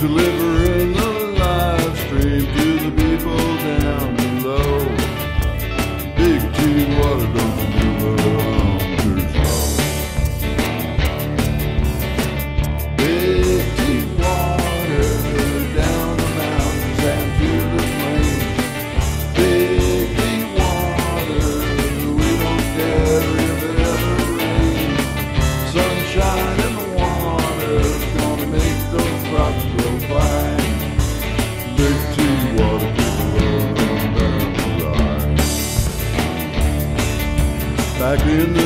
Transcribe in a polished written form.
delivering the live stream to the people down below. Big T water don't move around too slow. Big T water down the mountains and to the plains. Big T water, we don't care if it ever rains. Sunshine and water's gonna make those crops grow fine. Big T water, people run down the line. Back in the